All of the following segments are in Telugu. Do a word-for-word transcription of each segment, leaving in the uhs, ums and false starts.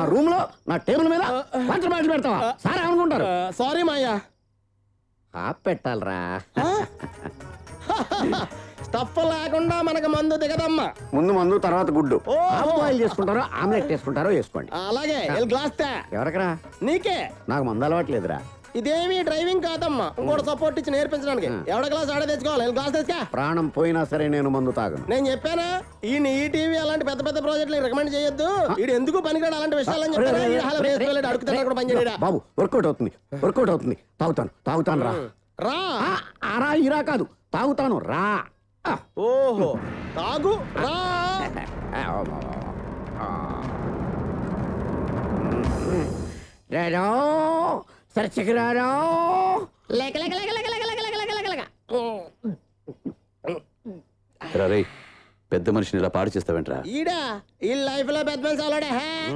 రూమ్ లో నా టేబుల్ మీద పంచ బాటిల్ పెడతావా? సార్ అనుకుంటారు. సారీ మాయా. ఆప్ పెట్టాలరా. స్టఫ్ లేకుండా మనకు మందు దిగదమ్మా. ముందు మందు తర్వాత గుడ్డు. బాయిల్ చేసుకుంటారో ఆమ్లెట్ వేసుకుంటారో వేసుకోండి. అలాగే గ్లాస్ తే. ఎవరికరా? నీకే. నాకు మందు అలవాట్లేదురా. ఇదేమి డ్రైవింగ్ కాదమ్మా, ఇంకోటి సపోర్ట్ ఇచ్చి నేర్పించడానికి. ఎవడ గ్లాస్ ఆడే తెచ్చుకోవాలి. గ్లాస్ తెచ్చుకా. ప్రాణం పోయినా సరే నేను మందు తాగను. నేను చెప్పానా ఈ ఈ టీవీ అలాంటి పెద్ద పెద్ద ప్రాజెక్టులు రికమెండ్ చేయొద్దు. వీడు ఎందుకు పనికిరాడు అలాంటి విషయాలని చెప్పారు. బాబు వర్కౌట్ అవుతుంది, వర్కౌట్ అవుతుంది. తాగుతాను తాగుతాను రా. రా రా ఇరా కాదు, తాగుతాను రా. ఓహో తాగు రా. రారో సరచకరారో. లేక లేక లేక లేక లేక లేక లేక లేక లేక. రే పెద్ద మనిషిని ఇలా పాడు చేస్తావేంట్రా? ఈడా ఈ లైఫ్ లో పెద్ద మనిషి అలాడే.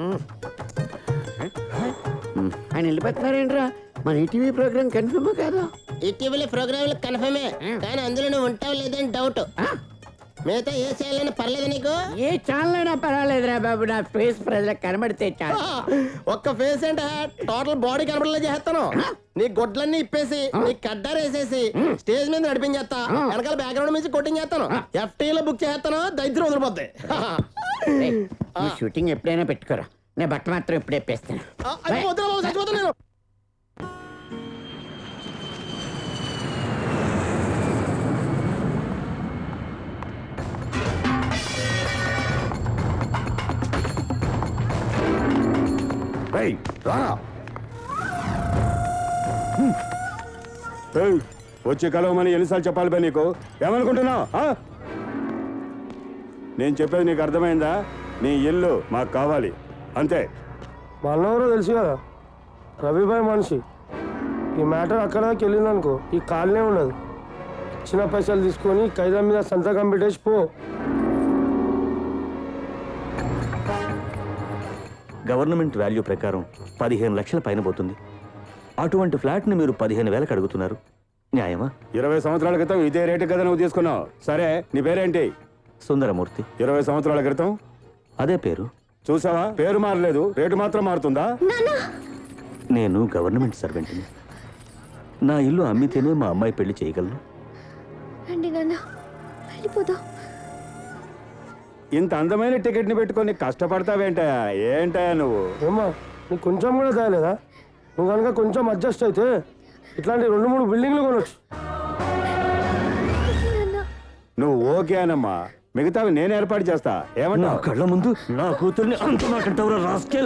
ఆయన వెళ్ళిపోతున్నారేంట్రా? మన ఈటీవీ ప్రోగ్రామ్ కన్ఫర్మ్ కాదా? ఈటీవీ ప్రోగ్రామ్ కన్ఫర్మే, కానీ అందులో నువ్వు ఉంటావు లేదని డౌట్. మిగతా ఏ ఛానల్ పర్లేదు నీకు? ఏ ఛానల్ అయినా పర్వాలేదురా బాబు, నా ఫేస్ ప్రజలకు కనబడితే చాలు. ఒక్క ఫేస్ అంటే టోటల్ బాడీ కనబడలే చేస్తాను. నీ గొడ్లన్నీ ఇప్పేసి నీ కడ్డారు వేసేసి స్టేజ్ మీద నడిపించేస్తా. వెనకాల బ్యాక్గ్రౌండ్ మీద కొట్టింగ్ చేస్తాను. ఎఫ్టీలో బుక్ చేస్తాను. దైద్యం వదిలిపోద్ది. షూటింగ్ ఎప్పుడైనా పెట్టుకోరా, నేను బట్ట మాత్రం ఎప్పుడు ఎప్పేస్తాను. చచ్చిపోతాను. వచ్చి కలవమని ఎన్నిసార్లు చెప్పాలి బా నీకు? ఏమనుకుంటున్నావు? నేను చెప్పేది నీకు అర్థమైందా? నీ ఇల్లు మాకు కావాలి అంతే. వాళ్ళెవరో తెలుసు కదా, రవిబాయ్ మనిషి. ఈ మ్యాటర్ అక్కడ దాకా వెళ్ళిందనుకో ఈ కాలనే ఉండదు. ఇచ్చిన పైసలు తీసుకొని ఖైదా మీద సంతకం పెట్టేసి పో. గవర్నమెంట్ వాల్యూ ప్రకారం పదిహేను లక్షల పైన పోతుంది. అటువంటి ఫ్లాట్ని మీరు పదిహేను వేలకు అడుగుతున్నారు, న్యాయమా? ఇరవై సంవత్సరాల క్రితం ఇదే రేటు కదా నువ్వు తీసుకున్నావు. సరే నీ పేరేంటి? సుందరమూర్తి. ఇరవై సంవత్సరాల క్రితం అదే పేరు. చూసావా, పేరు మారలేదు, రేటు మాత్రం మారుతుందా? నేను గవర్నమెంట్ సర్వెంట్ని. నా ఇల్లు అమ్మితేనే మా అమ్మాయి పెళ్లి చేయగలను. ఇంత అందమైన టికెట్ ని పెట్టుకొని కష్టపడతావేంటయా? ఏంటయా నువ్వు? ఏమా నీకు కొంచెం కూడా తేలేదా? నువ్వు కనుక కొంచెం అడ్జస్ట్ అయితే ఇట్లాంటి రెండు మూడు బిల్డింగ్లు కొనొచ్చు. నువ్వు ఓకే అనమ్మా, మిగతావి నేను ఏర్పాటు చేస్తా. ఏమన్నా కళ్ళ ముందు నా కూతుర్ని అంటున్నాకంటావురా రాస్కెల్.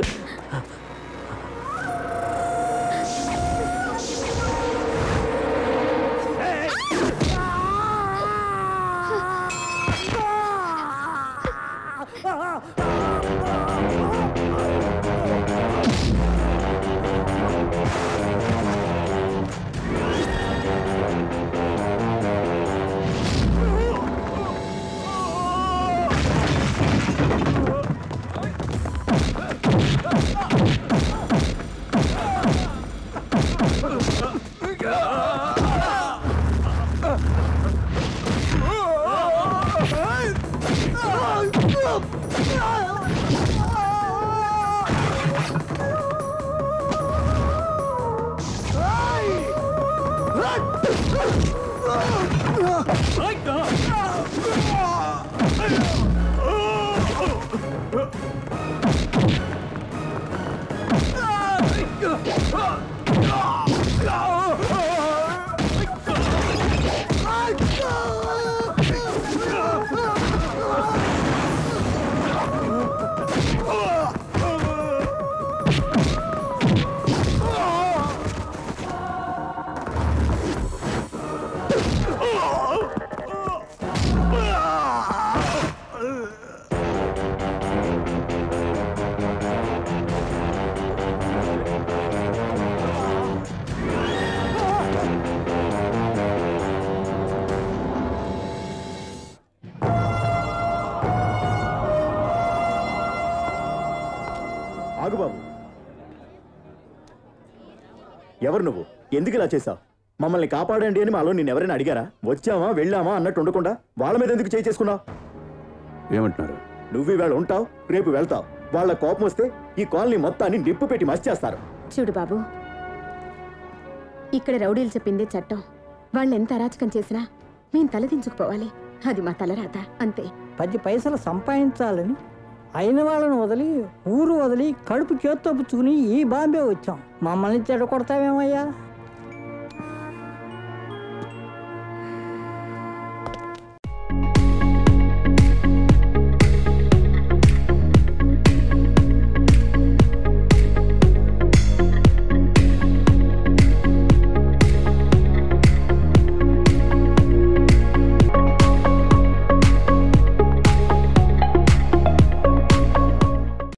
ఆగుబాబు, ఎవరు నువ్వు? ఎందుకు ఇలా చేశావు? మమ్మల్ని కాపాడండి అని మాలో నేను ఎవరైనా అడిగారా? వచ్చామా వెళ్ళామా అన్నట్టు ఉండకుండా వాళ్ళ మీద ఎందుకు చేయి చేసుకున్నావు? ఏమంటున్నారు? నువ్వు ఇవాళ ఉంటావు, రేపు వెళ్తావు. వాళ్ళ కోపం వస్తే ఈ కాలనీ మొత్తాన్ని నిప్పు పెట్టి మసి చేస్తారు. చూడు బాబు, ఇక్కడ రౌడీలు చెప్పిందే చట్టం. వాళ్ళు ఎంత అరాచకం చేసినా మేము తలదించుకుపోవాలి. అది మా తలరాత, అంతే. పది పైసలు సంపాదించాలని అయిన వాళ్ళని వదిలి ఊరు వదిలి కడుపు చేత్తో పుచ్చుకుని ఈ బాంబే వచ్చాం. మమ్మల్ని చెడగొడతావేమయ్యా?